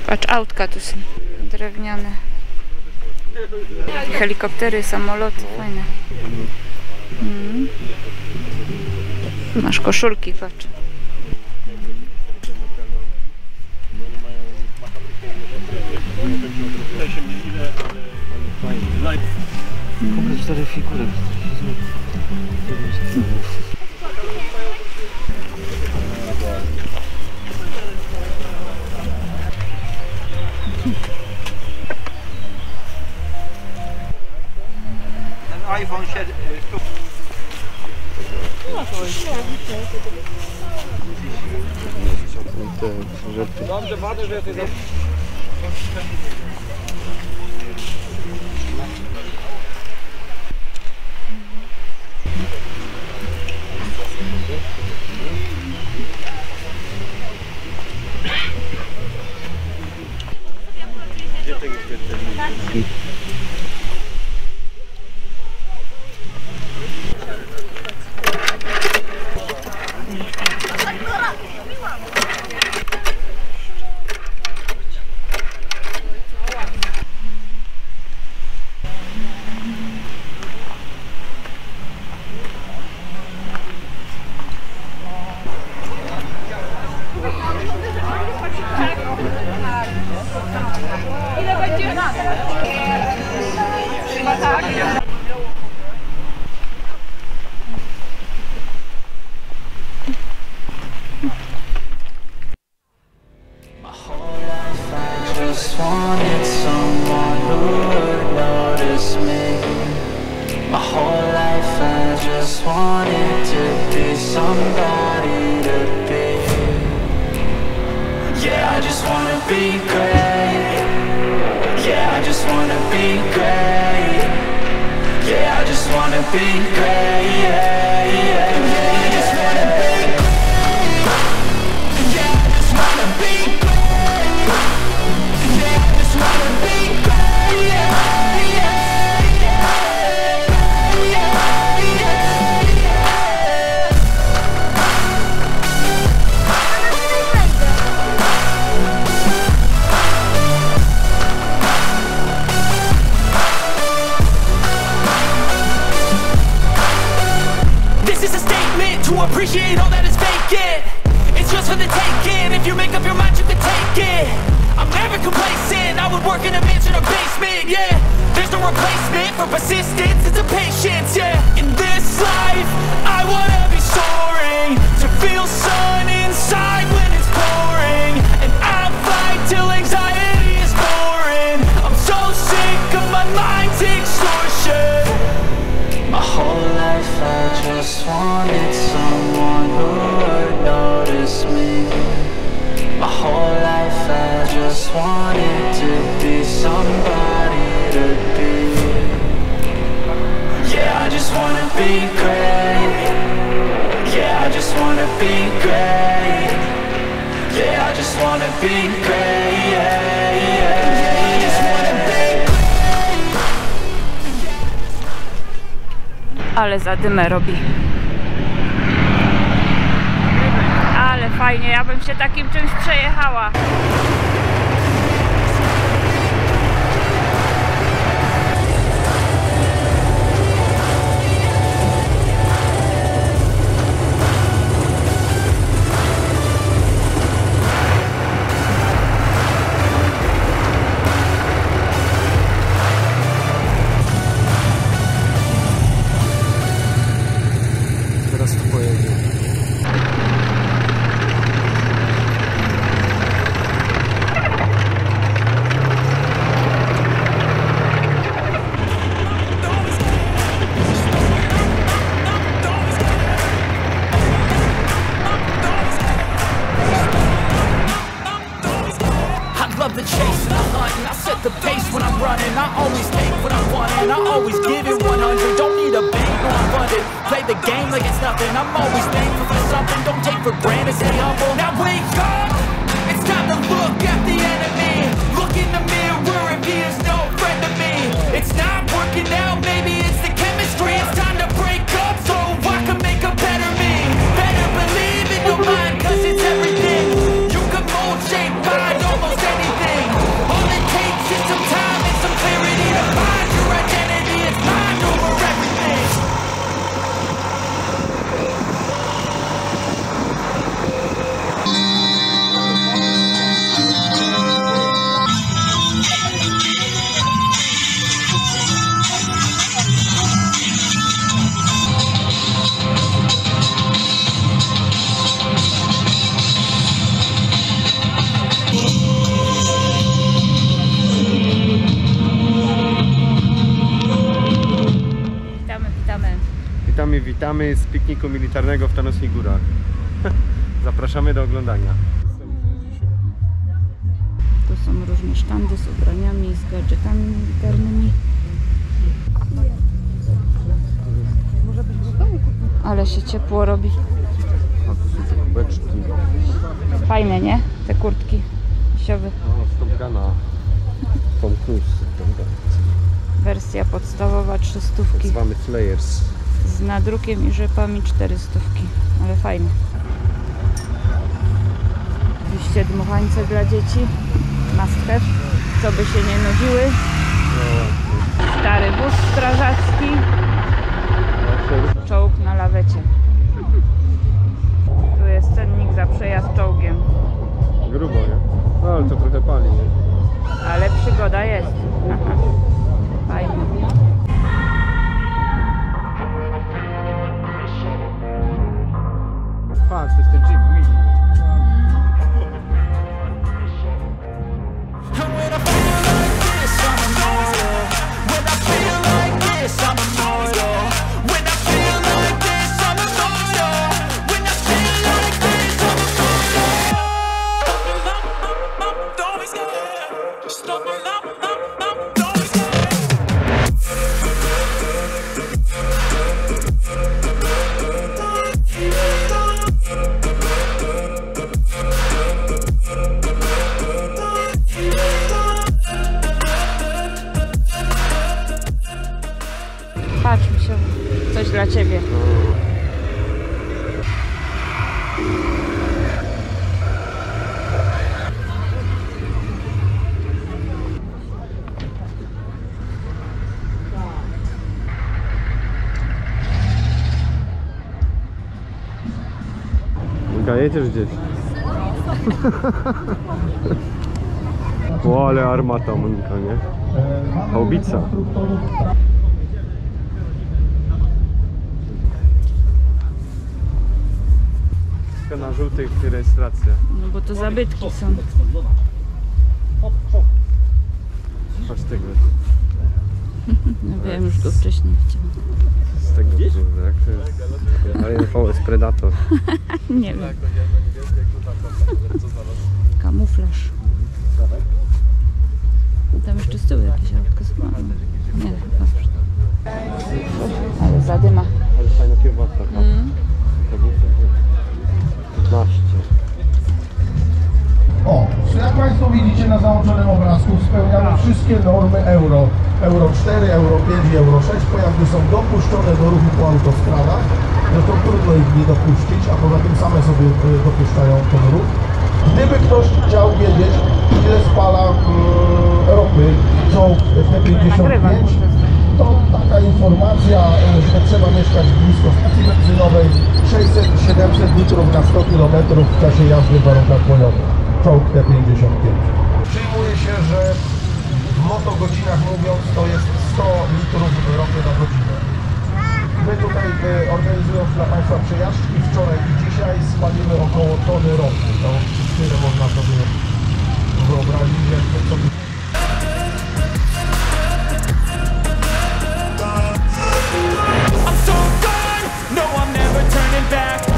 Patrz, autka tu są drewniane. Helikoptery, samoloty, fajne. Masz koszulki, patrz. Pokaż 4 figury. iPhone 7. Dobrze, bardzo, że jesteś. Gdzie tego świetnie? wanted someone who would notice me. My whole life I just wanted to be somebody to be. Yeah, I just wanna be great. Yeah, I just wanna be great. Yeah, I just wanna be great. Yeah, yeah, yeah. I just wanna be great. Yeah, I just wanna be great. Yeah, I just wanna be great. Yeah, yeah, yeah, yeah, yeah. This is a statement to appreciate all that is vacant. It's just for the taking. If you make up your mind, you can take it. I'm never complacent. I would work in a mansion or basement. Yeah, there's no replacement for persistence. It's a patience. Yeah, in this life, I wanna be soaring, to feel sun inside when it's pouring, and I'll fight till anxiety is boring. I'm so sick of my mind's extortion. My whole life I just wanted someone who would notice me. My whole life I just wanted to be somebody to be. Yeah, I just wanna be great. Yeah, I just wanna be great. Yeah, I just wanna be great. Yeah, yeah, I just wanna be great. Ale zadymę robi. Ale fajnie, ja bym się takim czymś przejechała. Teraz tu pojedzie. Love the chase and the hunt, and I set the pace when I'm running. I always take what I want and I always give it 100. Don't need a bank, no I'm funded. Play the game like it's nothing. I'm always thankful for something. Don't take for granted, stay humble. Now wake up, it's time to look at the enemy. Look in the mirror if he is no friend to me. It's not working out, maybe it's the chemistry. It's time to break up so I can make a better me. Better believe in your mind, cause it's everything. You can mold, shape, mind almost anything. Witamy z pikniku militarnego w Tarnowskich Górach. Zapraszamy do oglądania. Tu są różne sztandy z ubraniami i z gadżetami militarnymi. Ale się ciepło robi. A tu są te kubeczki. Fajne, nie? Te kurtki siowe. No, Top Guna. Tom Cruise. Wersja podstawowa 300. Tak zwany Flayers. Z nadrukiem i rzepami 400. Ale fajne. Oczywiście dmuchańce dla dzieci. Must have. Co by się nie nudziły. Stary wóz strażacki. Czołg na lawecie. Tu jest cennik za przejazd czołgiem. Grubo, nie? No ale to trochę pali, nie? Ale przygoda jest. Fajnie. Patrz, to jest ten Jeep Willy. When I feel like this, I'm immortal. When I feel like this, I'm immortal. When I feel like this, I'm immortal. When I feel like this, I'm immortal. Don't be scared. Stop it up, don't be scared. Patrz mi się, coś dla ciebie. Monika, jedziesz gdzieś? O, ale armata, Monika, nie? Haubica. Na żółtych rejestracja. No bo to zabytki są. Patrz tego. No wiem, już go wcześniej widziałam. Z tego kurde, jak to jest? Alien VS Predator. Nie wiem. Kamuflaż. Tam jeszcze z tyłu jakieś autko są. Nie, dobrze. Ale zadyma. Ale fajna kiełbasa. 15. O, jak Państwo widzicie na załączonym obrazku, spełniamy wszystkie normy euro. Euro 4, euro 5 i euro 6. Pojazdy są dopuszczone do ruchu po autostradach. Zresztą trudno ich nie dopuścić, a poza tym same sobie dopuszczają ten ruch. Gdyby ktoś chciał wiedzieć, ile spala ropy czołg T-55, to taka informacja, że trzeba mieszkać blisko stacji benzynowej, 600-700 litrów na 100 km w czasie jazdy w warunkach bojowych. Czołg T-55. Przyjmuje się, że w motogodzinach mówiąc to jest 100 litrów ropy na godzinę. My tutaj organizując dla Państwa przejażdżki wczoraj i dzisiaj spalimy około tony ropy. To tyle można sobie wyobrazić, jak to sobie... I'm so gone, no I'm never turning back.